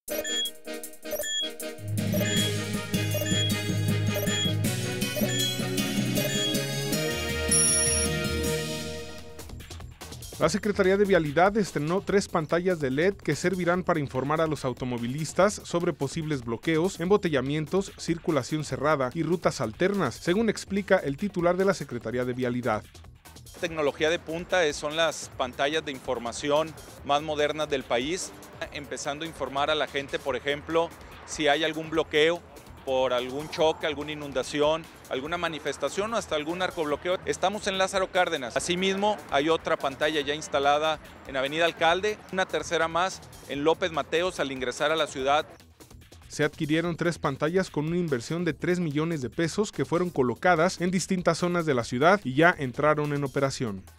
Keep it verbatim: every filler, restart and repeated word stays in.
La Secretaría de Vialidad estrenó tres pantallas de L E D que servirán para informar a los automovilistas sobre posibles bloqueos, embotellamientos, circulación cerrada y rutas alternas, según explica el titular de la Secretaría de Vialidad. Tecnología de punta son las pantallas de información más modernas del país, empezando a informar a la gente, por ejemplo, si hay algún bloqueo por algún choque, alguna inundación, alguna manifestación o hasta algún narcobloqueo. Estamos en Lázaro Cárdenas. Asimismo, hay otra pantalla ya instalada en Avenida Alcalde, una tercera más en López Mateos al ingresar a la ciudad. Se adquirieron tres pantallas con una inversión de tres millones de pesos que fueron colocadas en distintas zonas de la ciudad y ya entraron en operación.